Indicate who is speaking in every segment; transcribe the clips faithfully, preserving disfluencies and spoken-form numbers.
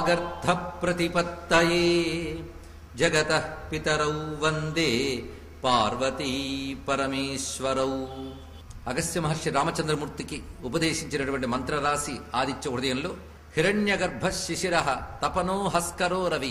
Speaker 1: వాగర్థ ప్రతిపత్తయే జగతః పితరౌ వందే పార్వతీ పరమేశ్వరౌ. అగస్త్య మహర్షి రామచంద్రమూర్తికి ఉపదేశించినటువంటి మంత్రరాశి ఆదిత్య హృదయంలో హిరణ్యగర్భ శిశిర తపనో హస్కరో రవి.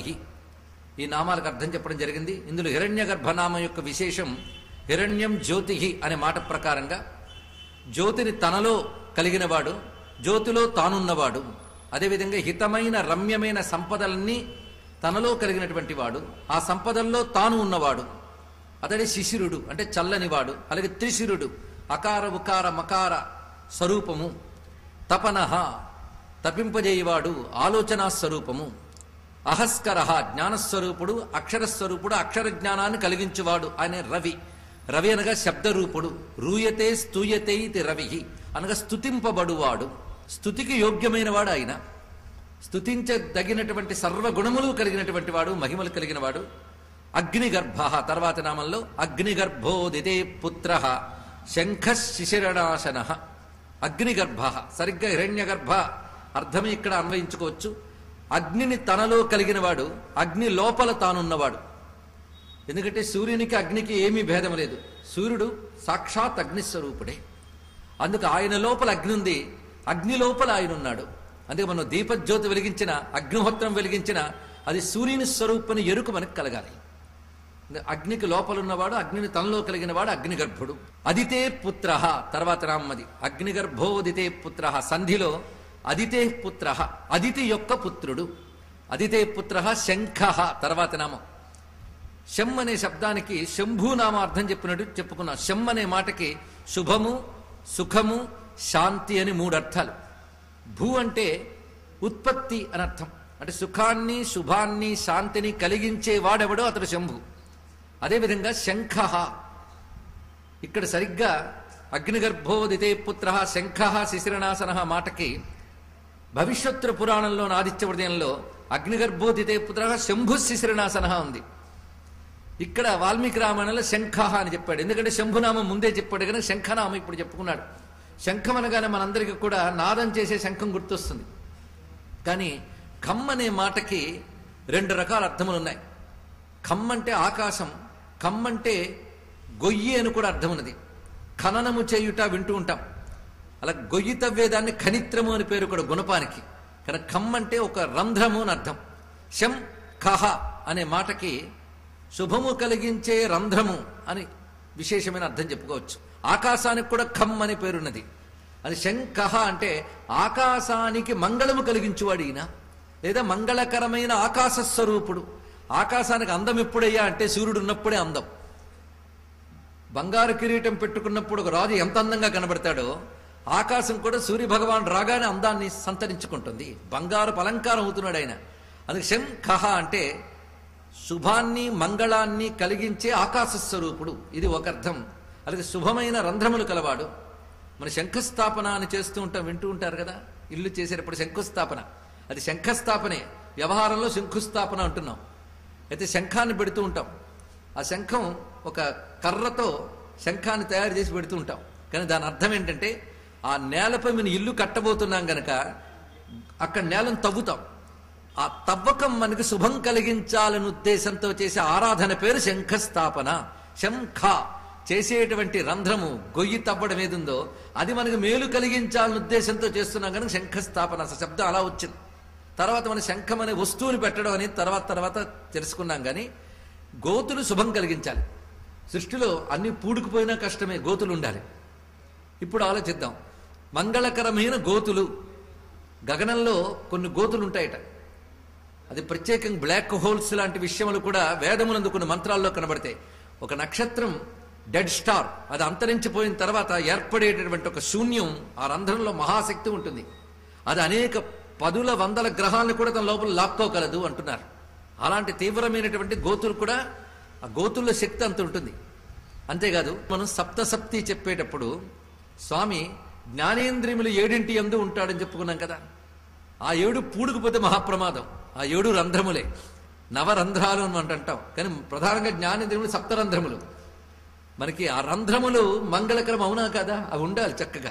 Speaker 1: ఈ నామాలకు అర్థం చెప్పడం జరిగింది. ఇందులో హిరణ్యగర్భ నామం యొక్క విశేషం హిరణ్యం జ్యోతి అనే మాట ప్రకారంగా జ్యోతిని తనలో కలిగినవాడు, జ్యోతిలో తానున్నవాడు, అదేవిధంగా హితమైన రమ్యమైన సంపదలన్నీ తనలో కలిగినటువంటి వాడు, ఆ సంపదల్లో తాను ఉన్నవాడు, అతడే శిశిరుడు అంటే చల్లనివాడు. అలాగే త్రిశిరుడు అకార ఉకార మకార స్వరూపము, తపనః తపింపజేయవాడు ఆలోచనా స్వరూపము, అహస్కర జ్ఞానస్వరూపుడు అక్షరస్వరూపుడు అక్షర జ్ఞానాన్ని కలిగించువాడు అనే రవి. రవి అనగా శబ్దరూపుడు. రూయతే స్తూయతే ఇది రవి అనగా స్తుతింపబడువాడు, స్తుతికి యోగ్యమైన వాడు ఆయన, స్తుతించదగినటువంటి సర్వగుణములు కలిగినటువంటి వాడు, మహిమలు కలిగిన వాడు. అగ్నిగర్భ తర్వాత నామంలో అగ్నిగర్భోదితే పుత్ర శంఖ శిశిరనాశన. అగ్నిగర్భ సరిగ్గా హిరణ్యగర్భ అర్థమే ఇక్కడ అన్వయించుకోవచ్చు. అగ్నిని తనలో కలిగినవాడు, అగ్ని లోపల తానున్నవాడు. ఎందుకంటే సూర్యునికి అగ్నికి ఏమీ భేదం లేదు. సూర్యుడు సాక్షాత్ అగ్నిస్వరూపుడే. అందుకు ఆయన లోపల అగ్ని ఉంది, అగ్ని లోపల ఆయన ఉన్నాడు. అందుకే మనం దీపజ్యోతి వెలిగించిన, అగ్నిహోత్రం వెలిగించిన అది సూర్యుని స్వరూపుని ఎరుక మనకు కలగాలి. అగ్నికి లోపలున్నవాడు, అగ్నిని తనలో కలిగినవాడు అగ్నిగర్భుడు. అదితే పుత్ర తర్వాత నామది అగ్నిగర్భోదితే పుత్ర. సంధిలో అదితే పుత్ర, అదితి యొక్క పుత్రుడు. అదితే పుత్ర శంఖ తర్వాత నామం. శం అనే శబ్దానికి శంభూనామ అర్థం చెప్పినట్టు చెప్పుకున్నాం. శం అనే మాటకి శుభము, సుఖము, శాంతి అని మూడు అర్థాలు. భూ అంటే ఉత్పత్తి అని అర్థం. అంటే సుఖాన్ని, శుభాన్ని, శాంతిని కలిగించే వాడెవడో అతడు శంభు. అదేవిధంగా శంఖ ఇక్కడ సరిగ్గా అగ్నిగర్భోదితే పుత్ర శంఖ శిశిరనాశన మాటకి భవిష్యోత్తర పురాణంలో ఆదిత్య హృదయంలో అగ్నిగర్భోదితే పుత్ర శంభు శిశిరనాశన ఉంది. ఇక్కడ వాల్మీకి రామాయణంలో శంఖ అని చెప్పాడు. ఎందుకంటే శంభునామం ముందే చెప్పాడు కనుక శంఖనామం ఇప్పుడు చెప్పుకున్నాడు. శంఖం అనగానే మనందరికీ కూడా నాదం చేసే శంఖం గుర్తొస్తుంది. కానీ ఖమ్ అనే మాటకి రెండు రకాల అర్థములు ఉన్నాయి. ఖమ్ అంటే ఆకాశం, ఖమ్ అంటే గొయ్యి అని కూడా అర్థం ఉన్నది. ఖననము చేయుట వింటూ ఉంటాం. అలా గొయ్యి తవ్వేదాన్ని ఖనిత్రము అని పేరు కూడా గుణపానికి. కానీ ఖమ్ అంటే ఒక రంధ్రము అని అర్థం. శం ఖహ అనే మాటకి శుభము కలిగించే రంధ్రము అని విశేషమైన అర్థం చెప్పుకోవచ్చు. ఆకాశానికి కూడా ఖమ్ అనే పేరున్నది. అది శంఖ అంటే ఆకాశానికి మంగళము కలిగించువాడు ఈయన, లేదా మంగళకరమైన ఆకాశ స్వరూపుడు. ఆకాశానికి అందం ఎప్పుడయ్యా అంటే సూర్యుడు ఉన్నప్పుడే అందం. బంగారు కిరీటం పెట్టుకున్నప్పుడు ఒక రాజు ఎంత అందంగా కనబడతాడో ఆకాశం కూడా సూర్య భగవాన్ రాగానే అందాన్ని సంతరించుకుంటుంది. బంగారు అలంకారం అవుతున్నాడు ఆయన. అందుకే శంఖ అంటే శుభాన్ని మంగళాన్ని కలిగించే ఆకాశ స్వరూపుడు, ఇది ఒక అర్థం. అలాగే శుభమైన రంధ్రములు కలవాడు. మన శంఖస్థాపన అని చేస్తూ ఉంటాం, వింటూ ఉంటారు కదా, ఇల్లు చేసేటప్పుడు శంకుస్థాపన. అది శంఖస్థాపనే, వ్యవహారంలో శంకుస్థాపన అంటున్నాం. అయితే శంఖాన్ని పెడుతూ ఉంటాం. ఆ శంఖం ఒక కర్రతో శంఖాన్ని తయారు చేసి పెడుతూ ఉంటాం. కానీ దాని అర్థం ఏంటంటే ఆ నేలపై మనం ఇల్లు కట్టబోతున్నాం గనక అక్కడ నేలను తవ్వుతాం. ఆ తవ్వకం మనకి శుభం కలిగించాలని ఉద్దేశంతో చేసే ఆరాధన పేరు శంఖస్థాపన. శంఖ చేసేటువంటి రంధ్రము, గొయ్యి తవ్వడం ఏదుందో అది మనకు మేలు కలిగించాలని ఉద్దేశంతో చేస్తున్నాం కనుక శంఖస్థాపన శబ్దం అలా వచ్చింది. తర్వాత మన శంఖం అనే వస్తువుని పెట్టడం అనేది తర్వాత తర్వాత తెలుసుకున్నాం. కానీ గోతులు శుభం కలిగించాలి. సృష్టిలో అన్ని పూడుకుపోయినా కష్టమే, గోతులు ఉండాలి. ఇప్పుడు ఆలోచిద్దాం. మంగళకరమైన గోతులు, గగనంలో కొన్ని గోతులు ఉంటాయట. అది ప్రత్యేకంగా బ్లాక్ హోల్స్ లాంటి విషయములు కూడా వేదములందు కొన్ని మంత్రాల్లో కనబడతాయి. ఒక నక్షత్రం డెడ్ స్టార్ అది అంతరించిపోయిన తర్వాత ఏర్పడేటటువంటి ఒక శూన్యం, ఆ రంధ్రంలో మహాశక్తి ఉంటుంది. అది అనేక పదుల వందల గ్రహాలను కూడా తన లోపల లాక్కోగలదు అంటున్నారు. అలాంటి తీవ్రమైనటువంటి గోతులు కూడా, ఆ గోతుల్లో శక్తి అంత ఉంటుంది. అంతేకాదు మనం సప్తసప్తి చెప్పేటప్పుడు స్వామి జ్ఞానేంద్రియములు ఏడింటి యందు ఉంటాడని చెప్పుకున్నాం కదా. ఆ ఏడు పూడుకుపోతే మహాప్రమాదం. ఆ ఏడు రంధ్రములే, నవరంధ్రాలు అని అంటాం. కానీ ప్రధానంగా జ్ఞానేంద్రియములు సప్తరంధ్రములు. మనకి ఆ రంధ్రములు మంగళకరం అవునా కదా, అవి ఉండాలి చక్కగా.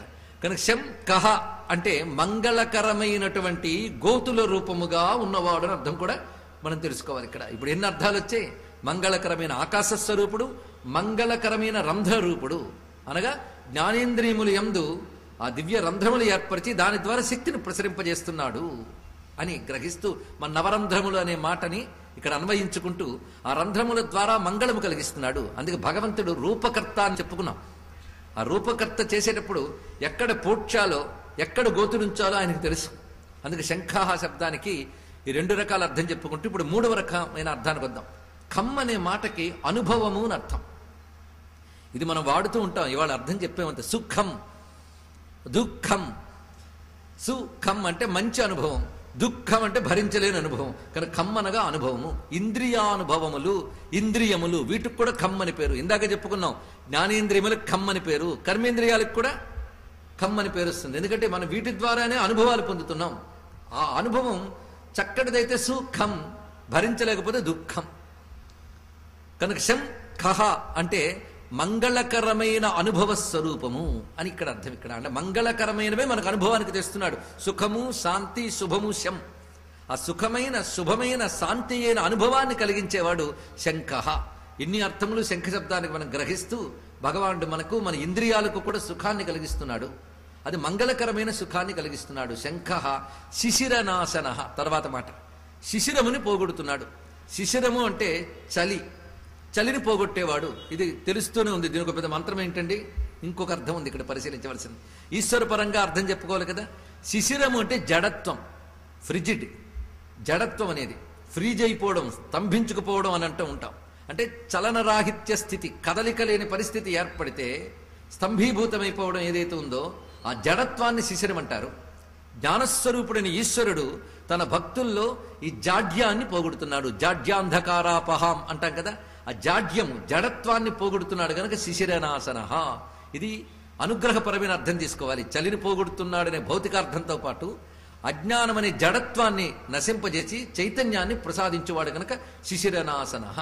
Speaker 1: కనుక శం కహ అంటే మంగళకరమైనటువంటి గోతుల రూపముగా ఉన్నవాడు అని అర్థం కూడా మనం తెలుసుకోవాలి. ఇక్కడ ఇప్పుడు ఎన్ని అర్థాలు వచ్చాయి? మంగళకరమైన ఆకాశ స్వరూపుడు, మంగళకరమైన రంధ్ర రూపుడు, అనగా జ్ఞానేంద్రియములు యందు ఆ దివ్య రంధ్రములు ఏర్పరిచి దాని ద్వారా శక్తిని ప్రసరింపజేస్తున్నాడు అని గ్రహిస్తూ మన నవరంధ్రములు అనే మాటని ఇక్కడ అన్వయించుకుంటూ ఆ రంధ్రముల ద్వారా మంగళము కలిగిస్తున్నాడు. అందుకే భగవంతుడు రూపకర్త అని చెప్పుకున్నాం. ఆ రూపకర్త చేసేటప్పుడు ఎక్కడ పోడ్చాలో ఎక్కడ గోతులుంచాలో ఆయనకు తెలుసు. అందుకే శంఖాహ శబ్దానికి ఈ రెండు రకాల అర్థం చెప్పుకుంటూ ఇప్పుడు మూడవ రకమైన అర్థానికి వద్దాం. ఖమ్ అనే మాటకి అనుభవము అని అర్థం. ఇది మనం వాడుతూ ఉంటాం. ఇవాళ అర్థం చెప్పేమంత సుఖం, దుఃఖం. సుఖం అంటే మంచి అనుభవం, దుఃఖం అంటే భరించలేని అనుభవం. కానీ ఖమ్ అనగా అనుభవము. ఇంద్రియానుభవములు, ఇంద్రియములు, వీటికి కూడా ఖమ్ అని పేరు. ఇందాక చెప్పుకున్నాం జ్ఞానేంద్రియములకు ఖమ్ అని పేరు, కర్మేంద్రియాలకు కూడా ఖమ్ అని పేరు వస్తుంది. ఎందుకంటే మనం వీటి ద్వారానే అనుభవాలు పొందుతున్నాం. ఆ అనుభవం చక్కటిదైతే సుఖం, భరించలేకపోతే దుఃఖం. కనుక శం ఖహ అంటే మంగళకరమైన అనుభవ స్వరూపము అని ఇక్కడ అర్థం. ఇక్కడ అంటే మంగళకరమైనవే మనకు అనుభవానికి తెస్తున్నాడు. సుఖము, శాంతి, శుభము శం. ఆ సుఖమైన శుభమైన శాంతి అయిన అనుభవాన్ని కలిగించేవాడు శంఖః. ఇన్ని అర్థములు శంఖ శబ్దానికి మనం గ్రహిస్తూ భగవానుడు మనకు మన ఇంద్రియాలకు కూడా సుఖాన్ని కలిగిస్తున్నాడు. అది మంగళకరమైన సుఖాన్ని కలిగిస్తున్నాడు. శంఖః శిశిరనాశనః. తర్వాత మాట శిశిరముని పోగొడుతున్నాడు. శిశిరము అంటే చలి, చలిని పోగొట్టేవాడు. ఇది తెలుస్తూనే ఉంది. దీనికి ఒక పెద్ద మంత్రం ఏంటండి? ఇంకొక అర్థం ఉంది ఇక్కడ పరిశీలించవలసింది. ఈశ్వర పరంగా అర్థం చెప్పుకోవాలి కదా. శిశిరము అంటే జడత్వం, ఫ్రిజిడ్, జడత్వం అనేది ఫ్రీజ్ అయిపోవడం, స్తంభించుకుపోవడం అని అంటూ ఉంటాం. అంటే చలనరాహిత్య స్థితి, కదలిక లేని పరిస్థితి ఏర్పడితే స్తంభీభూతమైపోవడం ఏదైతే ఉందో ఆ జడత్వాన్ని శిశిరం అంటారు. జ్ఞానస్వరూపుడైన ఈశ్వరుడు తన భక్తుల్లో ఈ జాడ్యాన్ని పోగొడుతున్నాడు. జాడ్యాంధకారాపహాం అంటాం కదా. ఆ జాడ్యము, జడత్వాన్ని పోగొడుతున్నాడు గనక శిశిరనాశనః. ఇది అనుగ్రహపరమైన అర్థం తీసుకోవాలి. చలిని పోగొడుతున్నాడనే భౌతికార్థంతో పాటు అజ్ఞానం అనే జడత్వాన్ని నశింపజేసి చైతన్యాన్ని ప్రసాదించేవాడు గనక శిశిరనాశనః.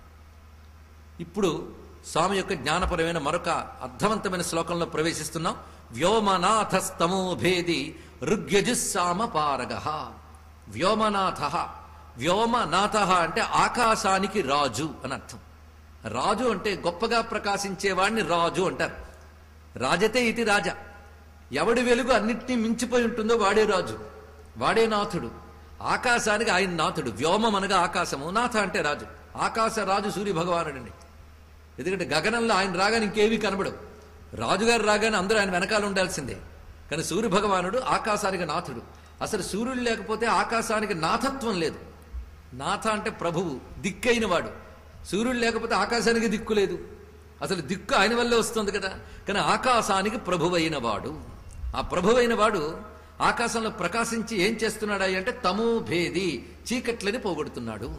Speaker 1: ఇప్పుడు స్వామి యొక్క జ్ఞానపరమైన మరొక అర్థవంతమైన శ్లోకంలో ప్రవేశిస్తున్నాం. వ్యోమనాథస్తమోభేది ఋగ్యజుస్సామ పారగః. వ్యోమనాథ, వ్యోమనాథ అంటే ఆకాశానికి రాజు అని అర్థం. రాజు అంటే గొప్పగా ప్రకాశించేవాడిని రాజు అంటారు. రాజతే ఇది రాజా. ఎవడి వెలుగు అన్నిటినీ మించిపోయి ఉంటుందో వాడే రాజు, వాడే నాథుడు. ఆకాశానికి ఆయన నాథుడు. వ్యోమం అనగా ఆకాశము, నాథ అంటే రాజు. ఆకాశ రాజు సూర్య భగవానుడండి. ఎందుకంటే గగనంలో ఆయన రాగానే ఇంకేమీ కనబడవు. రాజుగారు రాగానే అందరూ ఆయన వెనకాల ఉండాల్సిందే. కానీ సూర్య భగవానుడు ఆకాశానికి నాథుడు. అసలు సూర్యుడు లేకపోతే ఆకాశానికి నాథత్వం లేదు. నాథ అంటే ప్రభువు, దిక్కైన వాడు. సూర్యుడు లేకపోతే ఆకాశానికి దిక్కు లేదు. అసలు దిక్కు ఆయన వల్లే వస్తుంది కదా. కానీ ఆకాశానికి ప్రభువైన వాడు, ఆ ప్రభువైన వాడు ఆకాశంలో ప్రకాశించి ఏం చేస్తున్నాడు అంటే తమోభేది, చీకట్లని పోగొడుతున్నాడు.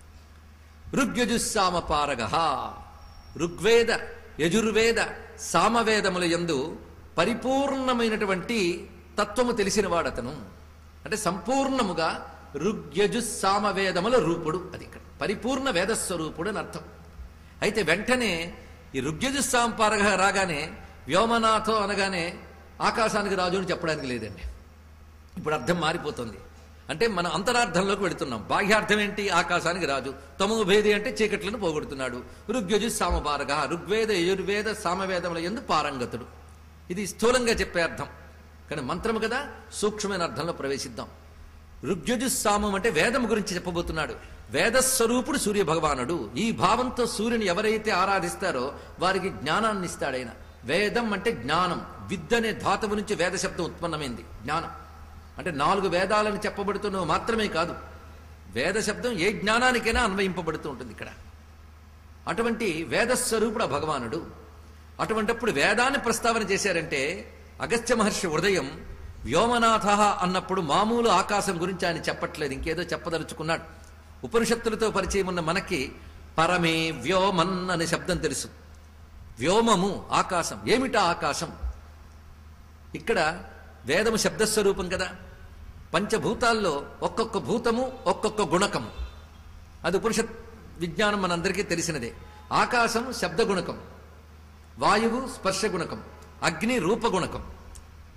Speaker 1: ఋగ్యజుస్సామ పారగః. ఋగ్వేద, యజుర్వేద, సామవేదముల యందు పరిపూర్ణమైనటువంటి తత్వము తెలిసిన వాడతను. అంటే సంపూర్ణముగా ఋగ్యజుస్సామవేదముల రూపుడు. అది ఇక్కడ పరిపూర్ణ వేదస్వరూపుడు అని అర్థం. అయితే వెంటనే ఈ ఋగ్యజుస్సాంపారగ రాగానే వ్యోమనాథో అనగానే ఆకాశానికి రాజు అని చెప్పడానికి లేదండి. ఇప్పుడు అర్థం మారిపోతుంది. అంటే మన అంతరార్థంలోకి వెళుతున్నాం. బాహ్యార్థం ఏంటి? ఆకాశానికి రాజు. తమోభేది అంటే చీకట్లను పోగొడుతున్నాడు. ఋగ్యజు సామపారగ, ఋగ్వేద యజుర్వేద సామవేదముల యందు పారంగతుడు. ఇది స్థూలంగా చెప్పే అర్థం. కానీ మంత్రము కదా, సూక్ష్మమైన అర్థంలో ప్రవేశిద్దాం. ఋగ్యజు సామం అంటే వేదం గురించి చెప్పబోతున్నాడు. వేదస్వరూపుడు సూర్య భగవానుడు. ఈ భావంతో సూర్యుని ఎవరైతే ఆరాధిస్తారో వారికి జ్ఞానాన్ని ఇస్తాడైన. వేదం అంటే జ్ఞానం. విద్ అనే ధాతువు నుంచి వేద శబ్దం ఉత్పన్నమైంది. జ్ఞానం అంటే నాలుగు వేదాలను చెప్పబడుతున్నవి మాత్రమే కాదు, వేద శబ్దం ఏ జ్ఞానానికైనా అన్వయింపబడుతూ ఉంటుంది ఇక్కడ. అటువంటి వేదస్వరూపుడు భగవానుడు. అటువంటిప్పుడు వేదాన్ని ప్రస్తావన చేశారంటే అగస్త్య మహర్షి ఉదయం వ్యోమనాథ అన్నప్పుడు మామూలు ఆకాశం గురించి ఆయన చెప్పట్లేదు, ఇంకేదో చెప్పదలుచుకున్నాడు. ఉపనిషత్తులతో పరిచయం ఉన్న మనకి పరమే వ్యోమన్ అనే శబ్దం తెలుసు. వ్యోమము ఆకాశం. ఏమిటా ఆకాశం? ఇక్కడ వేదము శబ్దస్వరూపం కదా. పంచభూతాల్లో ఒక్కొక్క భూతము ఒక్కొక్క గుణకము. అది ఉపనిషత్ విజ్ఞానం మనందరికీ తెలిసినదే. ఆకాశం శబ్దగుణకం, వాయువు స్పర్శగుణకం, అగ్ని రూపగుణకం.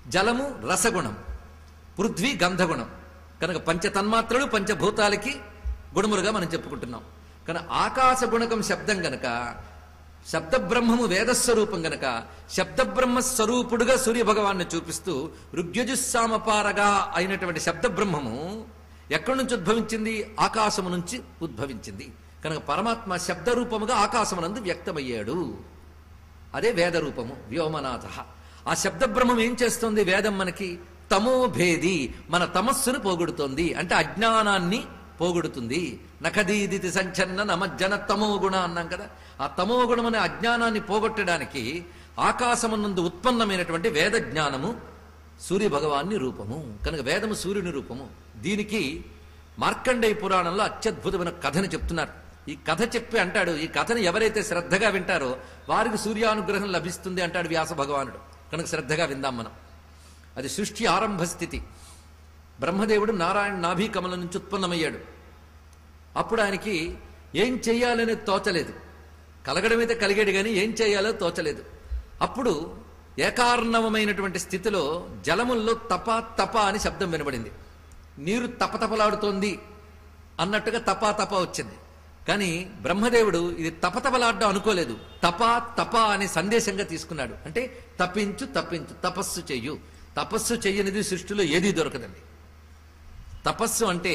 Speaker 1: జలము రసగుణం, పృథ్వీ గంధగుణం. కనుక పంచతన్మాత్రలు పంచభూతాలకి గుణములుగా మనం చెప్పుకుంటున్నాం. కానీ ఆకాశ గుణకం శబ్దం గనక, శబ్దబ్రహ్మము వేదస్వరూపం గనక శబ్దబ్రహ్మ స్వరూపుడుగా సూర్యభగవాన్ని చూపిస్తూ ఋగ్యజుస్సామపారగా అయినటువంటి శబ్దబ్రహ్మము ఎక్కడి నుంచి ఉద్భవించింది? ఆకాశము నుంచి ఉద్భవించింది. కనుక పరమాత్మ శబ్దరూపముగా ఆకాశమునందు వ్యక్తమయ్యాడు. అదే వేద రూపము వ్యోమనాథ. ఆ శబ్దబ్రహ్మం ఏం చేస్తుంది? వేదం మనకి తమోభేది, మన తమస్సును పోగొడుతోంది, అంటే అజ్ఞానాన్ని పోగొడుతుంది. నఖదీదితి సంచన్న నమజ్జన తమోగుణ అన్నాం కదా. ఆ తమోగుణం అనే అజ్ఞానాన్ని పోగొట్టడానికి ఆకాశమునందు ఉత్పన్నమైనటువంటి వేద జ్ఞానము సూర్యభగవాన్ని రూపము. కనుక వేదము సూర్యుని రూపము. దీనికి మార్కండేయ పురాణంలో అత్యద్భుతమైన కథను చెప్తున్నారు. ఈ కథ చెప్పి అంటాడు, ఈ కథను ఎవరైతే శ్రద్ధగా వింటారో వారికి సూర్యానుగ్రహం లభిస్తుంది అంటాడు వ్యాస భగవానుడు. కనుక శ్రద్ధగా విందాం మనం. అది సృష్టి ఆరంభ స్థితి. బ్రహ్మదేవుడు నారాయణ నాభీ కమలం నుంచి ఉత్పన్నమయ్యాడు. అప్పుడు ఆయనకి ఏం చెయ్యాలనేది తోచలేదు. కలగడమైతే కలిగాడు కానీ ఏం చేయాలో తోచలేదు. అప్పుడు ఏకార్ణవమైనటువంటి స్థితిలో జలముల్లో తప తప అని శబ్దం వినబడింది. నీరు తపతపలాడుతోంది అన్నట్టుగా తపా తప వచ్చింది. కానీ బ్రహ్మదేవుడు ఇది తపతపలాడడం అనుకోలేదు. తపా తప అనే సందేశంగా తీసుకున్నాడు. అంటే తప్పించు తప్పించు, తపస్సు చెయ్యు. తపస్సు చెయ్యనిది సృష్టిలో ఏదీ దొరకదండి. తపస్సు అంటే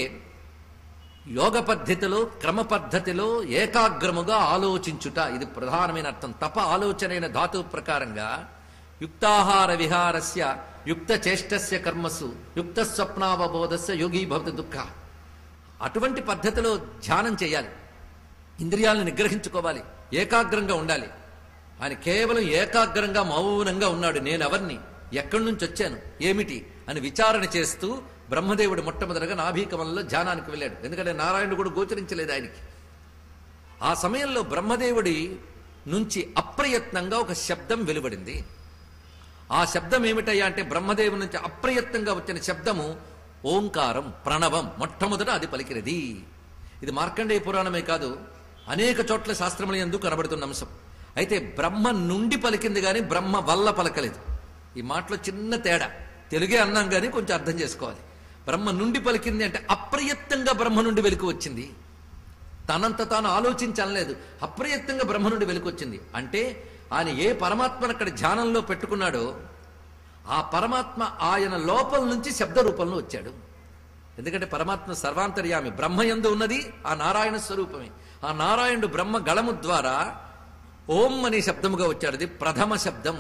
Speaker 1: యోగ పద్ధతిలో క్రమ పద్ధతిలో ఏకాగ్రముగా ఆలోచించుట, ఇది ప్రధానమైన అర్థం. తప ఆలోచనైన ధాతువు ప్రకారంగా యుక్తాహార విహారస్య యుక్త చేష్టస్య కర్మసు యుక్త స్వప్నావబోధస్య యోగీ భవతి దుఃఖ. అటువంటి పద్ధతిలో ధ్యానం చేయాలి. ఇంద్రియాలను నిగ్రహించుకోవాలి, ఏకాగ్రంగా ఉండాలి. ఆయన కేవలం ఏకాగ్రంగా మౌనంగా ఉన్నాడు. నేనెవర్ని, ఎక్కడి నుంచి వచ్చాను, ఏమిటి అని విచారణ చేస్తూ బ్రహ్మదేవుడు మొట్టమొదటిగా నాభీకమలంలో ధ్యానానికి వెళ్ళాడు. ఎందుకంటే నారాయణుడు కూడా గోచరించలేదు ఆయనకి. ఆ సమయంలో బ్రహ్మదేవుడి నుంచి అప్రయత్నంగా ఒక శబ్దం వెలువడింది. ఆ శబ్దం ఏమిటయ్యా అంటే బ్రహ్మదేవుడి నుంచి అప్రయత్నంగా వచ్చిన శబ్దము ఓంకారం, ప్రణవం. మొట్టమొదట అది పలికినది. ఇది మార్కండేయ పురాణమే కాదు, అనేక చోట్ల శాస్త్రముల యందు కనబడుతున్న అంశం. అయితే బ్రహ్మ నుండి పలికింది కానీ బ్రహ్మ వల్ల పలకలేదు. ఈ మాటలో చిన్న తేడా. తెలుగే అన్నాం కానీ కొంచెం అర్థం చేసుకోవాలి. బ్రహ్మ నుండి పలికింది అంటే అప్రయత్నంగా బ్రహ్మ నుండి వెలుకు వచ్చింది. తనంత తాను ఆలోచించలేదు, అప్రయత్నంగా బ్రహ్మ నుండి వెలుకు వచ్చింది. అంటే ఆయన ఏ పరమాత్మను అక్కడ ధ్యానంలో పెట్టుకున్నాడో ఆ పరమాత్మ ఆయన లోపల నుంచి శబ్ద రూపంలో వచ్చాడు. ఎందుకంటే పరమాత్మ సర్వాంతర్యామి, బ్రహ్మయందు ఉన్నది ఆ నారాయణ స్వరూపమే. ఆ నారాయణుడు బ్రహ్మ గళము ద్వారా ఓం అనే శబ్దముగా వచ్చాడు. అది ప్రథమ శబ్దం.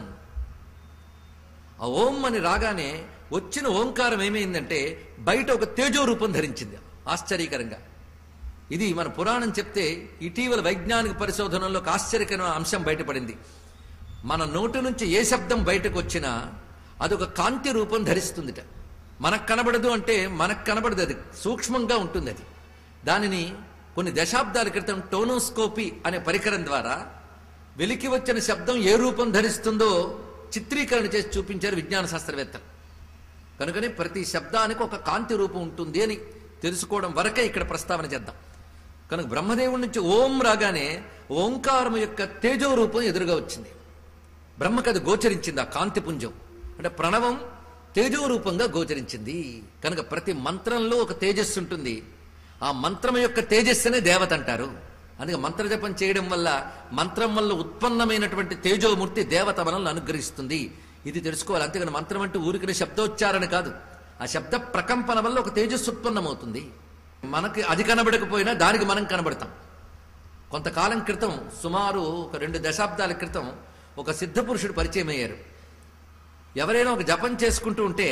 Speaker 1: ఆ ఓం అని రాగానే వచ్చిన ఓంకారం ఏమైందంటే బయట ఒక తేజో రూపం ధరించింది ఆశ్చర్యకరంగా. ఇది మన పురాణం చెప్తే ఇటీవల వైజ్ఞానిక పరిశోధనలో ఒక ఆశ్చర్యకరమైన అంశం బయటపడింది. మన నోటి నుంచి ఏ శబ్దం బయటకు వచ్చినా అదొక కాంతి రూపం ధరిస్తుందిట. మనకు కనబడదు అంటే మనకు కనబడదు, అది సూక్ష్మంగా ఉంటుంది. అది దానిని కొన్ని దశాబ్దాల క్రితం టోనోస్కోపీ అనే పరికరం ద్వారా వెలికి వచ్చిన శబ్దం ఏ రూపం ధరిస్తుందో చిత్రీకరణ చేసి చూపించారు విజ్ఞాన శాస్త్రవేత్తలు. కనుకనే ప్రతి శబ్దానికి ఒక కాంతి రూపం ఉంటుంది అని తెలుసుకోవడం వరకే ఇక్కడ ప్రస్తావన చేద్దాం. కనుక బ్రహ్మదేవుడి నుంచి ఓం రాగానే ఓంకారం యొక్క తేజో రూపం ఎదురుగా వచ్చింది. బ్రహ్మకు అది గోచరించింది. ఆ కాంతిపుంజం అంటే ప్రణవం తేజో రూపంగా గోచరించింది. కనుక ప్రతి మంత్రంలో ఒక తేజస్సు ఉంటుంది. ఆ మంత్రం యొక్క తేజస్సునే దేవత అంటారు. అందుకే మంత్రజపం చేయడం వల్ల మంత్రం వల్ల ఉత్పన్నమైనటువంటి తేజోమూర్తి దేవత మనల్ని అనుగ్రహిస్తుంది. ఇది తెలుసుకోవాలి. అంతేగాని మంత్రం అంటే ఊరికిన శబ్దోచ్చారణ కాదు. ఆ శబ్ద ప్రకంపన వల్ల ఒక తేజస్సు ఉత్పన్నమవుతుంది. మనకి అది కనబడకపోయినా దానికి మనం కనబడతాం. కొంతకాలం క్రితం, సుమారు ఒక రెండు దశాబ్దాల క్రితం ఒక సిద్ధపురుషుడు పరిచయం అయ్యారు. ఎవరైనా ఒక జపం చేసుకుంటూ ఉంటే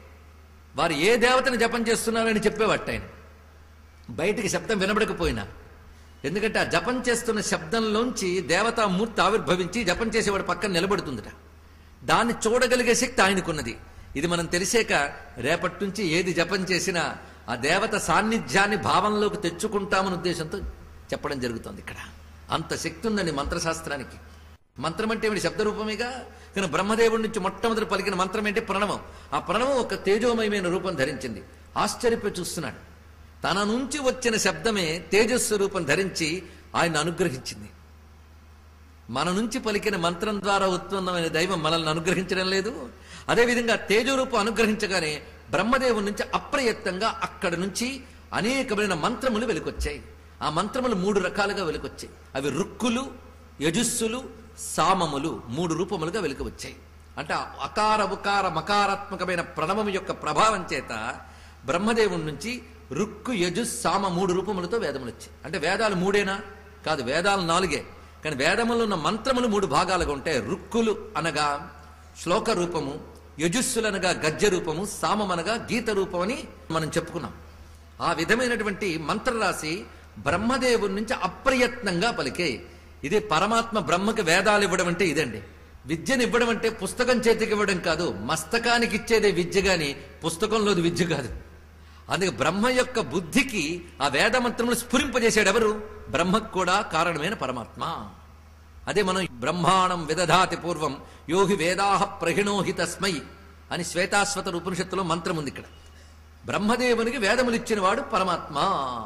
Speaker 1: వారు ఏ దేవతని జపం చేస్తున్నారని చెప్పేవాట ఆయన, బయటికి శబ్దం వినబడకపోయినా. ఎందుకంటే ఆ జపం చేస్తున్న శబ్దంలోంచి దేవతామూర్తి ఆవిర్భవించి జపం చేసేవాడు పక్కన నిలబడుతుందిట. దాన్ని చూడగలిగే శక్తి ఆయనకున్నది. ఇది మనం తెలిసాక రేపటి నుంచి ఏది జపం చేసినా ఆ దేవత సాన్నిధ్యాన్ని భావంలోకి తెచ్చుకుంటామని ఉద్దేశంతో చెప్పడం జరుగుతుంది. ఇక్కడ అంత శక్తి ఉందండి మంత్రశాస్త్రానికి. మంత్రం అంటే ఏమిటి? శబ్దరూపమేగా. కానీ బ్రహ్మదేవుడి నుంచి మొట్టమొదటి పలికిన మంత్రం ఏంటి? ప్రణవం. ఆ ప్రణవం ఒక తేజోమయమైన రూపం ధరించింది. ఆశ్చర్యపోయి చూస్తున్నాడు. తన నుంచి వచ్చిన శబ్దమే తేజస్సు రూపం ధరించి ఆయన అనుగ్రహించింది. మన నుంచి పలికిన మంత్రం ద్వారా ఉత్పన్నమైన దైవం మనల్ని అనుగ్రహించడం లేదు. అదేవిధంగా తేజోరూపం అనుగ్రహించగానే బ్రహ్మదేవుని నుంచి అప్రయత్నంగా అక్కడి నుంచి అనేకమైన మంత్రములు వెలుకొచ్చాయి. ఆ మంత్రములు మూడు రకాలుగా వెలుకొచ్చాయి. అవి రుక్కులు, యజుస్సులు, సామములు మూడు రూపములుగా వెలుక వచ్చాయి. అంటే అకార ఉకార మకారాత్మకమైన ప్రణవం యొక్క ప్రభావం చేత బ్రహ్మదేవుడి నుంచి రుక్కు, యజుస్, సామ మూడు రూపములతో వేదములు వచ్చాయి. అంటే వేదాలు మూడేనా? కాదు, వేదాలు నాలుగే. కానీ వేదములు ఉన్న మంత్రములు మూడు భాగాలుగా ఉంటాయి. రుక్కులు అనగా శ్లోక రూపము, యజుస్సులు అనగా గద్య రూపము, సామం అనగా గీత రూపం అని మనం చెప్పుకున్నాం. ఆ విధమైనటువంటి మంత్రరాశి బ్రహ్మదేవుడి నుంచి అప్రయత్నంగా పలికే. ఇదే పరమాత్మ బ్రహ్మకి వేదాలు ఇవ్వడం అంటే ఇదండి. విద్యను ఇవ్వడం అంటే పుస్తకం చేతికి ఇవ్వడం కాదు, మస్తకానికి ఇచ్చేదే విద్య గాని పుస్తకంలోది విద్య కాదు. అందుకే బ్రహ్మ యొక్క బుద్ధికి ఆ వేదమంత్రములు స్ఫురింపజేసాడు ఎవరు? బ్రహ్మకు కూడా కారణమైన పరమాత్మ. అదే మనం బ్రహ్మాణం విదధాతి పూర్వం యోహి వేదాహ ప్రహిణోహి తస్మై అని శ్వేతాశ్వత ఉపనిషత్తులో మంత్రం ఉంది. ఇక్కడ బ్రహ్మదేవునికి వేదములు ఇచ్చిన వాడు పరమాత్మ.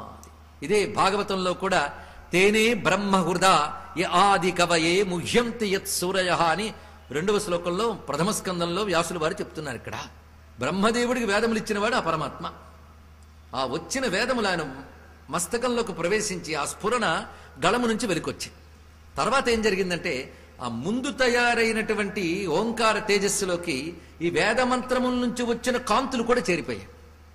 Speaker 1: ఇదే భాగవతంలో కూడా తేనే బ్రహ్మహృదా ఆది కవయే ముహ్యంతి యత్ సూరయ అని రెండవ శ్లోకంలో ప్రథమ స్కందంలో వ్యాసులు వారు చెప్తున్నారు. ఇక్కడ బ్రహ్మదేవుడికి వేదములు ఇచ్చినవాడు ఆ పరమాత్మ. ఆ వచ్చిన వేదములు ఆయన మస్తకంలోకి ప్రవేశించి ఆ స్ఫురణ గళము నుంచి వెలికొచ్చి తర్వాత ఏం జరిగిందంటే ఆ ముందు తయారైనటువంటి ఓంకార తేజస్సులోకి ఈ వేదమంత్రముల నుంచి వచ్చిన కాంతులు కూడా చేరిపోయాయి.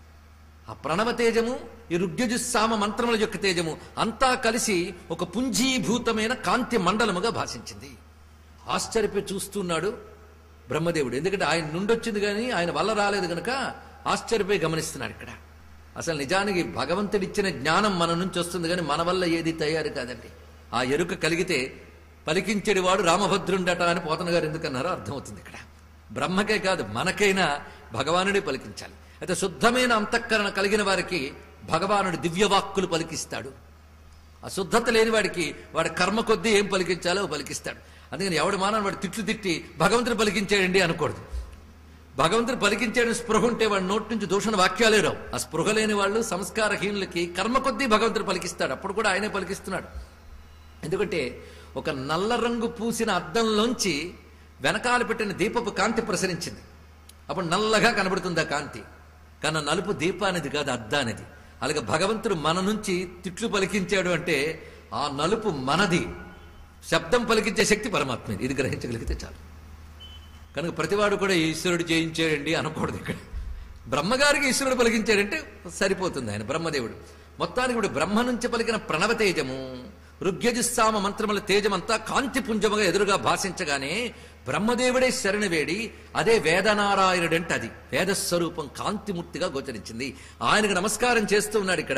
Speaker 1: ఆ ప్రణవ తేజము, ఈ రుగ్యజుస్సామ మంత్రముల యొక్క తేజము అంతా కలిసి ఒక పుంజీభూతమైన కాంతి మండలముగా భాషించింది. ఆశ్చర్యపోయి చూస్తున్నాడు బ్రహ్మదేవుడు. ఎందుకంటే ఆయన నుండొచ్చింది కానీ ఆయన వల్ల రాలేదు కనుక ఆశ్చర్యపోయి గమనిస్తున్నాడు. ఇక్కడ అసలు నిజానికి భగవంతుడిచ్చిన జ్ఞానం మన నుంచి వస్తుంది కానీ మన వల్ల ఏది తయారు కాదండి. ఆ ఎరుక కలిగితే పలికించేవాడు రామభద్రుండట అని పోతన గారు ఎందుకన్నారో అర్థమవుతుంది. ఇక్కడ బ్రహ్మకే కాదు మనకైనా భగవానుడే పలికించాలి. అయితే శుద్ధమైన అంతఃకరణ కలిగిన వారికి భగవానుడు దివ్యవాక్కులు పలికిస్తాడు. అశుద్ధత లేని వాడికి వాడి కర్మ కొద్దీ ఏం పలికించాలో పలికిస్తాడు. అందుకని ఎవడు మానని వాడు తిట్లు తిట్టి భగవంతుడు పలికించేయండి అనకూడదు. భగవంతుడు పలికించేయడం స్పృహ ఉంటే వాడి నోటి నుంచి దూషణ వాక్యాలే రావు. ఆ స్పృహ లేని వాళ్ళు సంస్కారహీనులకి కర్మ కొద్దీ భగవంతుడు పలికిస్తాడు. అప్పుడు కూడా ఆయనే పలికిస్తున్నాడు. ఎందుకంటే ఒక నల్ల రంగు పూసిన అద్దంలోంచి వెనకాల పెట్టిన దీపపు కాంతి ప్రసరించింది. అప్పుడు నల్లగా కనబడుతుంది ఆ కాంతి. కానీ నలుపు దీపానిది కాదు, అద్దానిది. అలాగే భగవంతుడు మన నుంచి తిట్లు పలికించాడు అంటే ఆ నలుపు మనది, శబ్దం పలికించే శక్తి పరమాత్మది. ఇది గ్రహించగలిగితే చాలు. కనుక ప్రతివాడు కూడా ఈశ్వరుడు చేయించాడండి అనకూడదు. ఇక్కడ బ్రహ్మగారికి ఈశ్వరుడు పలికించాడంటే సరిపోతుంది. ఆయన బ్రహ్మదేవుడు మొత్తానికి ఇప్పుడు బ్రహ్మ నుంచి పలికిన ప్రణవ తేజము, రుగ్యజుస్సామ మంత్రముల తేజమంతా కాంతి పుంజముగా ఎదురుగా భాషించగానే బ్రహ్మదేవుడే శరణి వేడి అదే వేదనారాయణుడంటే అది వేదస్వరూపం కాంతిమూర్తిగా గోచరించింది. ఆయనకు నమస్కారం చేస్తూ ఉన్నాడు. ఇక్కడ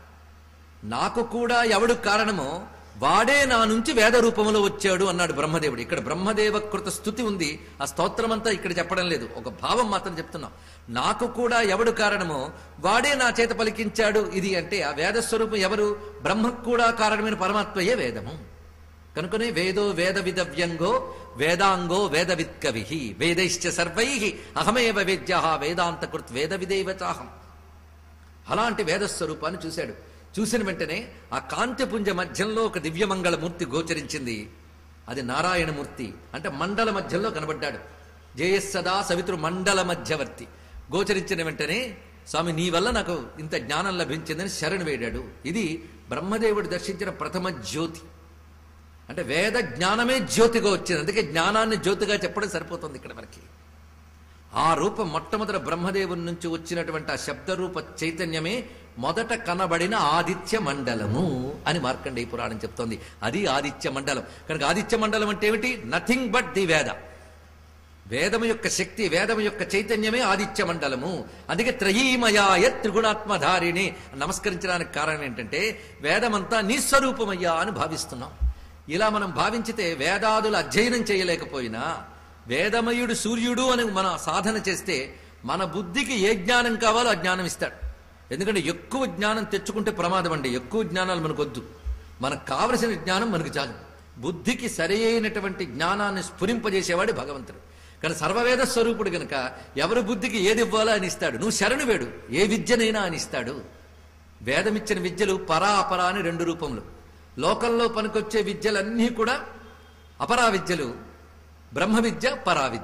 Speaker 1: నాకు కూడా ఎవడు కారణమో వాడే నా నుంచి వేద రూపంలో వచ్చాడు అన్నాడు బ్రహ్మదేవుడు. ఇక్కడ బ్రహ్మదేవ కృత స్థుతి ఉంది. ఆ స్తోత్రం అంతా ఇక్కడ చెప్పడం లేదు, ఒక భావం మాత్రం చెప్తున్నాం. నాకు కూడా ఎవడు కారణమో వాడే నా చేత పలికించాడు. ఇది అంటే ఆ వేదస్వరూపం ఎవరు? బ్రహ్మకు కూడా కారణమైన పరమాత్మయే వేదము. కనుకనే వేదో వేద విదవ్యంగో వేదాంగో వేదవిత్కవి వేదైశ్చ సర్వై అహమేవ వేద్య వేదాంతకృత్ వేద విదేవచాహం. అలాంటి వేదస్వరూపాన్ని చూశాడు. చూసిన వెంటనే ఆ కాంతిపుంజ మధ్యంలో ఒక దివ్యమంగళమూర్తి గోచరించింది. అది నారాయణమూర్తి. అంటే మండల మధ్యంలో కనబడ్డాడు. జయస్సదా సవితృ మండల మధ్యవర్తి. గోచరించిన వెంటనే స్వామి నీ వల్ల నాకు ఇంత జ్ఞానం లభించిందని శరణు వేడాడు. ఇది బ్రహ్మదేవుడు దర్శించిన ప్రథమ జ్యోతి. అంటే వేద జ్ఞానమే జ్యోతిగా వచ్చింది. అందుకే జ్ఞానాన్ని జ్యోతిగా చెప్పడం సరిపోతుంది ఇక్కడ మనకి. ఆ రూపం మొట్టమొదట బ్రహ్మదేవుని నుంచి వచ్చినటువంటి ఆ శబ్దరూప చైతన్యమే మొదట కనబడిన ఆదిత్య మండలము అని మార్కండేయ పురాణం చెప్తోంది. అది ఆదిత్య మండలం. కనుక ఆదిత్య మండలం అంటే ఏమిటి? నథింగ్ బట్ ది వేద. వేదము యొక్క శక్తి, వేదము యొక్క చైతన్యమే ఆదిత్య మండలము. అందుకే త్రయీమయాయ త్రిగుణాత్మధారిణి నమస్కరించడానికి కారణం ఏంటంటే వేదమంతా నిస్వరూపమయ్యా అని భావిస్తున్నాం. ఇలా మనం భావించితే వేదాదులు అధ్యయనం చేయలేకపోయినా వేదమయుడు సూర్యుడు అని మన సాధన చేస్తే మన బుద్ధికి ఏ జ్ఞానం కావాలో ఆ జ్ఞానం ఇస్తాడు. ఎందుకంటే ఎక్కువ జ్ఞానం తెచ్చుకుంటే ప్రమాదం అండి. ఎక్కువ జ్ఞానాలు మనకు వద్దు. మనకు కావలసిన జ్ఞానం మనకు చాలు. బుద్ధికి సరైనటువంటి జ్ఞానాన్ని స్ఫురింపజేసేవాడు భగవంతుడు. కానీ సర్వవేద స్వరూపుడు గనక ఎవరి బుద్ధికి ఏది ఇవ్వాలో అని ఇస్తాడు. నువ్వు శరణు వేడు, ఏ విద్యనైనా అని ఇస్తాడు. వేదమిచ్చిన విద్యలు పరా అపరా అని రెండు రూపములు. లోకంలో పనికొచ్చే విద్యలన్నీ కూడా అపరా విద్యలు, బ్రహ్మ విద్య పరా విద్య.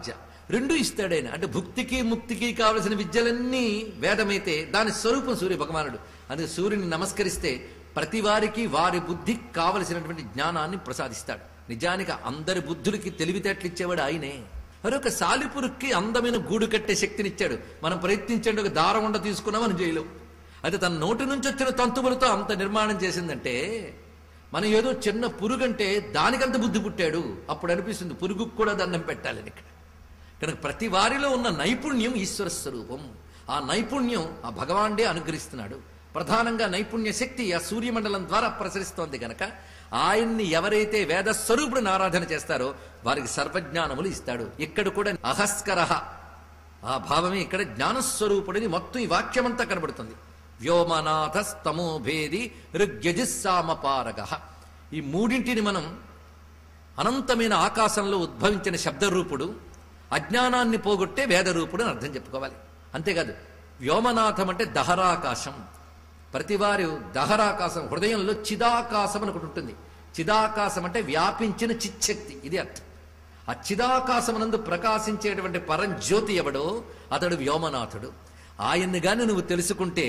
Speaker 1: రెండు ఇస్తాడు ఆయన. అంటే భుక్తికి ముక్తికి కావలసిన విద్యలన్నీ వేదమైతే దాని స్వరూపం సూర్య భగవానుడు. అందుకే సూర్యుని నమస్కరిస్తే ప్రతి వారికి వారి బుద్ధికి కావలసినటువంటి జ్ఞానాన్ని ప్రసాదిస్తాడు. నిజానికి అందరి బుద్ధులకి తెలివితేటలు ఇచ్చేవాడు ఆయనే. మరొక సాలిపురుక్కి అందమైన గూడు కట్టే శక్తినిచ్చాడు. మనం ప్రయత్నించండి, ఒక దారం ఉండ తీసుకున్నా మనం జైలు. అయితే తన నోటి నుంచి వచ్చిన తంతువులతో అంత నిర్మాణం చేసిందంటే మనం ఏదో చిన్న పురుగంటే దానికంత బుద్ధి పుట్టాడు. అప్పుడు అనిపిస్తుంది పురుగుకు కూడా దండం పెట్టాలని. ఇక్కడ కనుక ప్రతి వారిలో ఉన్న నైపుణ్యం ఈశ్వర స్వరూపం. ఆ నైపుణ్యం ఆ భగవానుడే అనుగ్రహిస్తున్నాడు. ప్రధానంగా నైపుణ్య శక్తి ఆ సూర్యమండలం ద్వారా ప్రసరిస్తోంది గనక ఆయన్ని ఎవరైతే వేదస్వరూపుడిని ఆరాధన చేస్తారో వారికి సర్వజ్ఞానములు ఇస్తాడు. ఇక్కడ కూడా అహస్కరః ఆ భావమే ఇక్కడ జ్ఞానస్వరూపుడిని మొత్తం ఈ వాక్యమంతా కనబడుతుంది. వ్యోమనాథస్తమోభేది ఋగ్యజిస్సామపారగ. ఈ మూడింటిని మనం అనంతమైన ఆకాశంలో ఉద్భవించిన శబ్దరూపుడు, అజ్ఞానాన్ని పోగొట్టే వేదరూపుడు అని అర్థం చెప్పుకోవాలి. అంతేకాదు వ్యోమనాథం అంటే దహరాకాశం. ప్రతివారు దహరాకాశం, హృదయంలో చిదాకాశం అని ఒకటి ఉంటుంది. చిదాకాశం అంటే వ్యాపించిన చిచ్చక్తి, ఇది అర్థం. ఆ చిదాకాశమునందు ప్రకాశించేటువంటి పరంజ్యోతి ఎవడో అతడు వ్యోమనాథుడు. ఆయన్ని గాని నువ్వు తెలుసుకుంటే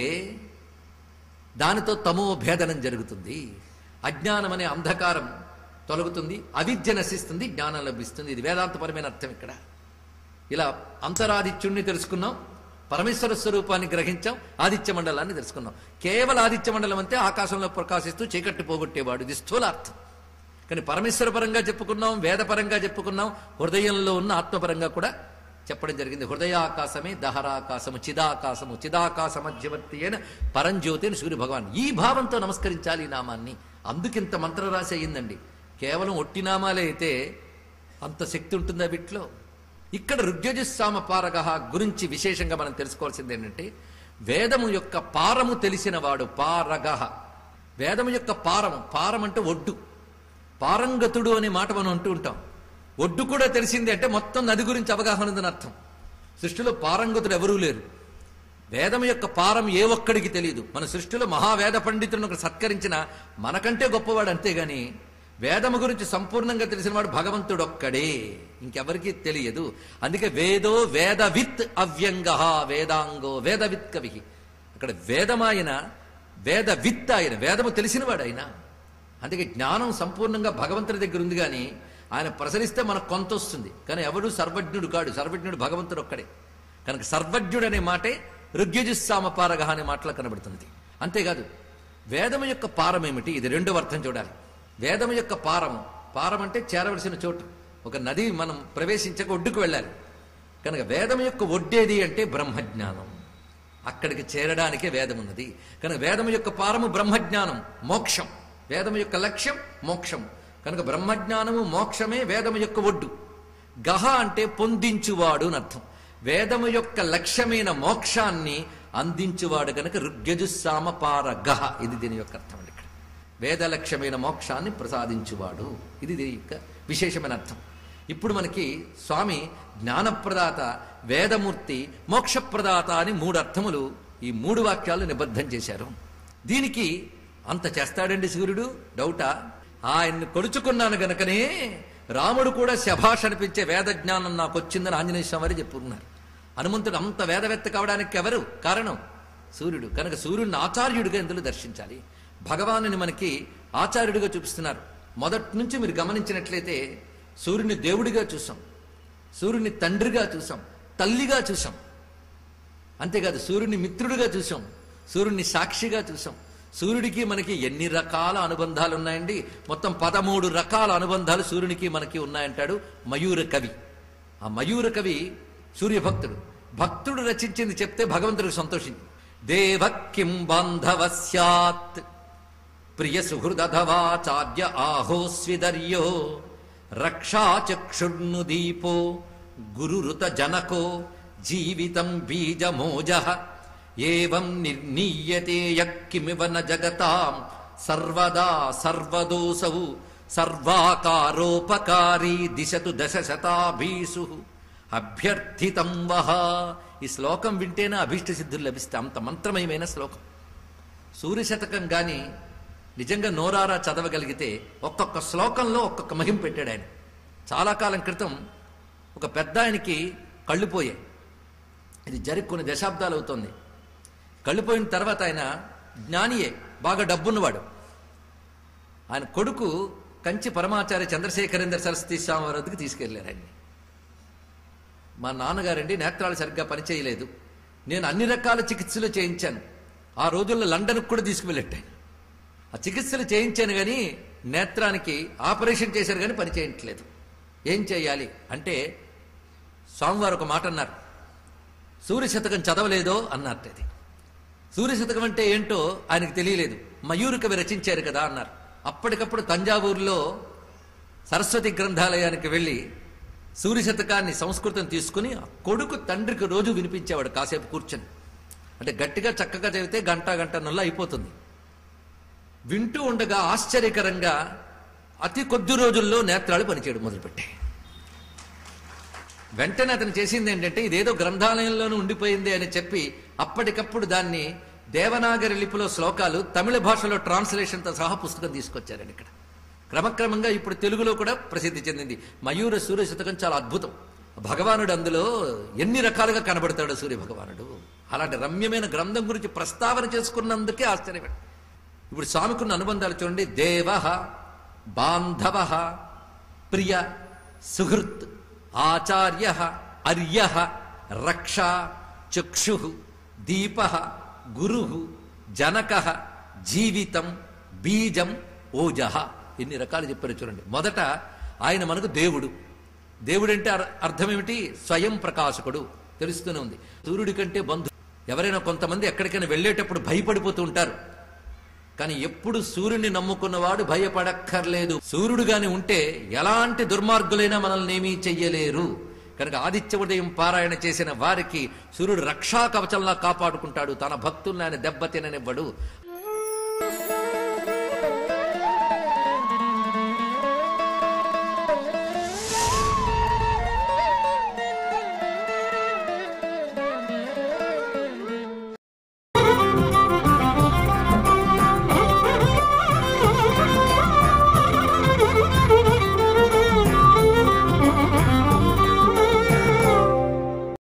Speaker 1: దానితో తమో భేదనం జరుగుతుంది. అజ్ఞానం అనే అంధకారం తొలగుతుంది, అవిద్య నశిస్తుంది, జ్ఞానం లభిస్తుంది. ఇది వేదాంతపరమైన అర్థం. ఇక్కడ ఇలా అంతరాదిత్యుణ్ణి తెలుసుకున్నాం, పరమేశ్వర స్వరూపాన్ని గ్రహించాం, ఆదిత్య మండలాన్ని తెలుసుకున్నాం. కేవలం ఆదిత్య మండలం అంటే ఆకాశంలో ప్రకాశిస్తూ చీకట్టి పోగొట్టేవాడు, ఇది స్థూలార్థం. కానీ పరమేశ్వర పరంగా చెప్పుకున్నాం, వేదపరంగా చెప్పుకున్నాం, హృదయంలో ఉన్న ఆత్మపరంగా కూడా చెప్పడం జరిగింది. హృదయాకాశమే దహరాకాశము, చిదాకాశము, చిదాకాశ మధ్యవర్తి అయిన పరంజ్యోతి అని సూర్య భగవాన్. ఈ భావంతో నమస్కరించాలి ఈ నామాన్ని. అందుకింత మంత్రరాశి అయ్యిందండి. కేవలం ఒట్టి నామాలే అయితే అంత శక్తి ఉంటుందా వీటిలో? ఇక్కడ ఋగ్యజుస్సామ పారగ గురించి విశేషంగా మనం తెలుసుకోవాల్సింది ఏంటంటే వేదము యొక్క పారము తెలిసిన వాడు పారగ. వేదము యొక్క పారము, పారం అంటే ఒడ్డు, పారంగతుడు అనే మాట మనం అంటూ ఉంటాం. ఒడ్డు కూడా తెలిసింది అంటే మొత్తం నది గురించి అవగాహన ఉందని అర్థం. సృష్టిలో పారంగతుడు ఎవరూ లేరు. వేదం యొక్క పారం ఏ ఒక్కడికి తెలియదు. మన సృష్టిలో మహావేద పండితులను ఒకరు సత్కరించిన మనకంటే గొప్పవాడు, అంతేగాని వేదము గురించి సంపూర్ణంగా తెలిసిన వాడు భగవంతుడు ఒక్కడే, ఇంకెవరికీ తెలియదు. అందుకే వేదో వేదవిత్ అవ్యంగ వేదాంగో వేదవిత్ కవి. అక్కడ వేదమాయన వేదవిత్ ఆయన, వేదము తెలిసినవాడు ఆయన. అందుకే జ్ఞానం సంపూర్ణంగా భగవంతుడి దగ్గర ఉంది. కానీ ఆయన ప్రసరిస్తే మనకు కొంత వస్తుంది. కానీ ఎవడు సర్వజ్ఞుడు కాడు, సర్వజ్ఞుడు భగవంతుడు ఒక్కడే. కనుక సర్వజ్ఞుడు అనే మాటే ఋగ్యజుస్సామపారగ అనే మాటలో కనబడుతుంది. అంతేకాదు వేదము యొక్క పారం ఏమిటి, ఇది రెండో అర్థం చూడాలి. వేదము యొక్క పారము, పారం అంటే చేరవలసిన చోటు. ఒక నది మనం ప్రవేశించక ఒడ్డుకు వెళ్ళాలి. కనుక వేదం యొక్క ఒడ్డేది అంటే బ్రహ్మజ్ఞానం. అక్కడికి చేరడానికే వేదం ఉన్నది. కనుక వేదము యొక్క పారము బ్రహ్మజ్ఞానం, మోక్షం. వేదము యొక్క లక్ష్యం మోక్షం. కనుక బ్రహ్మజ్ఞానము మోక్షమే వేదము యొక్క ఒడ్డు. గహ అంటే పొందించువాడు అని అర్థం. వేదము యొక్క లక్ష్యమైన మోక్షాన్ని అందించువాడు కనుక ఋగ్యజుస్సామ పార గహ, ఇది దీని యొక్క అర్థం అండి. ఇక్కడ వేద లక్ష్యమైన మోక్షాన్ని ప్రసాదించువాడు, ఇది దీని యొక్క విశేషమైన అర్థం. ఇప్పుడు మనకి స్వామి జ్ఞానప్రదాత, వేదమూర్తి, మోక్షప్రదాత అని మూడు అర్థములు ఈ మూడు వాక్యాలు నిబద్ధం చేశారు. దీనికి అంత చేస్తాడండి సూర్యుడు, డౌటా? ఆయన్ని కొలుచుకున్నాను గనకనే రాముడు కూడా శభాష్ అనిపించే వేద జ్ఞానం నాకు వచ్చిందని ఆంజనేయ స్వామి వారు చెప్పుకున్నారు. హనుమంతుడు అంత వేదవేత్త కావడానికి ఎవరు కారణం? సూర్యుడు. కనుక సూర్యుడిని ఆచార్యుడిగా ఇందులో దర్శించాలి. భగవానుని మనకి ఆచార్యుడిగా చూపిస్తున్నారు. మొదటి నుంచి మీరు గమనించినట్లయితే సూర్యుని దేవుడిగా చూసాం, సూర్యుని తండ్రిగా చూసాం, తల్లిగా చూసాం. అంతేకాదు సూర్యుని మిత్రుడిగా చూసాం, సూర్యుని సాక్షిగా చూసాం. సూర్యుడికి మనకి ఎన్ని రకాల అనుబంధాలు ఉన్నాయండి? మొత్తం పదమూడు రకాల అనుబంధాలు సూర్యునికి మనకి ఉన్నాయంటాడు మయూర కవి. ఆ మయూర కవి సూర్యభక్తుడు. భక్తుడు రచించింది చెప్తే భగవంతుడికి సంతోషించి దేవ కిం బాంధవ స్యాత్ ప్రియ సుహృదధవా చాద్య ఆహోస్విదర్యో రక్షా చక్షుర్ను దీపో గురురుత జనకో జీవితం బీజమోజ ఏవం నిర్ణీయతే యక్కిమివ న జగతాం సర్వదా సర్వదోసౌ సర్వాకారోపకారీ దిశతు దశ శతాభీసు అభ్యర్థితం వహ. ఈ శ్లోకం వింటేనే అభీష్ట సిద్ధులు లభిస్తే అంత మంత్రమయమైన శ్లోకం. సూర్యశతకం గాని నిజంగా నోరారా చదవగలిగితే ఒక్కొక్క శ్లోకంలో ఒక్కొక్క మహిమ పెట్టాడు ఆయన. చాలా కాలం క్రితం ఒక పెద్ద ఆయనకి కళ్ళు పోయాయి. ఇది జరిగి కొన్ని దశాబ్దాలు అవుతుంది. కళ్ళు పోయిన తర్వాత ఆయన జ్ఞానియే, బాగా డబ్బున్నవాడు. ఆయన కొడుకు కంచి పరమాచార్య చంద్రశేఖరేంద్ర సరస్వతి స్వామి వారి వద్దకు తీసుకెళ్లారు ఆయన్ని. మా నాన్నగారండి నేత్రాలు సరిగ్గా పనిచేయలేదు, నేను అన్ని రకాల చికిత్సలు చేయించాను. ఆ రోజుల్లో లండన్కు కూడా తీసుకువెళ్ళట్టాను. ఆ చికిత్సలు చేయించాను కానీ నేత్రానికి ఆపరేషన్ చేశారు కానీ పని చేయట్లేదు. ఏం చేయాలి అంటే స్వామివారు ఒక మాట అన్నారు, సూర్యశతకం చదవలేదో అన్నట్టు. సూర్యశతకం అంటే ఏంటో ఆయనకు తెలియలేదు. మయూర కవి రచించారు కదా అన్నారు. అప్పటికప్పుడు తంజావూరులో సరస్వతి గ్రంథాలయానికి వెళ్ళి సూర్యశతకాన్ని సంస్కృతం తీసుకుని కొడుకు తండ్రికి రోజు వినిపించేవాడు కాసేపు కూర్చొని. అంటే గట్టిగా చక్కగా చదివితే గంట గంటన్నర అయిపోతుంది. వింటూ ఉండగా ఆశ్చర్యకరంగా అతి కొద్ది రోజుల్లో నేత్రాలు పనిచేయడం మొదలుపెట్టాయి. వెంటనే అతను చేసింది ఏంటంటే ఇదేదో గ్రంథాలయంలోనూ ఉండిపోయింది అని చెప్పి అప్పటికప్పుడు దాన్ని దేవనాగరి లిపిలో శ్లోకాలు తమిళ భాషలో ట్రాన్స్లేషన్తో సహా పుస్తకం తీసుకొచ్చారండి. ఇక్కడ క్రమక్రమంగా ఇప్పుడు తెలుగులో కూడా ప్రసిద్ధి చెందింది. మయూర సూర్య శతకం చాలా అద్భుతం. భగవానుడు అందులో ఎన్ని రకాలుగా కనబడతాడు సూర్య భగవానుడు. అలాంటి రమ్యమైన గ్రంథం గురించి ప్రస్తావన చేసుకున్నందుకే ఆశ్చర్యపడి. ఇప్పుడు స్వామికున్న అనుబంధాలు చూడండి. దేవ, బాంధవ, ప్రియ, సుహృత్, ఆచార్య, అర్య, రక్ష, చక్షు, దీప, గురు, జనక, జీవితం, బీజం, ఓజహ. ఇన్ని రకాలు చెప్పారు చూడండి. మొదట ఆయన మనకు దేవుడు. దేవుడంటే అర్థం ఏమిటి? స్వయం ప్రకాశకుడు. తెలుస్తూనే ఉంది. సూర్యుడి కంటే బంధు. ఎవరైనా కొంతమంది ఎక్కడికైనా వెళ్ళేటప్పుడు భయపడిపోతూ ఉంటారు. కానీ ఎప్పుడు సూర్యుడిని నమ్ముకున్నవాడు భయపడక్కర్లేదు. సూర్యుడు గాని ఉంటే ఎలాంటి దుర్మార్గులైనా మనల్ని ఏమీ చెయ్యలేరు. కనుక ఆదిత్య ఉదయం పారాయణ చేసిన వారికి సూర్యుడు రక్షా కవచంలా కాపాడుకుంటాడు. తన భక్తుల్ని ఆయన దెబ్బతిననివ్వడు.